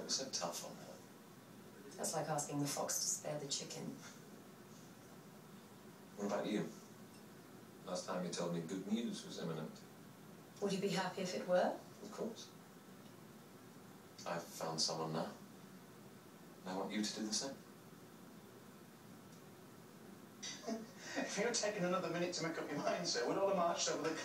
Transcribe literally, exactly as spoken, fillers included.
be so tough on her. That's like asking the fox to spare the chicken. What about you? Last time you told me good news was imminent. Would you be happy if it were? Of course. I've found someone now. And I want you to do the same. If you're taking another minute to make up your mind, sir, we'd all have marched over the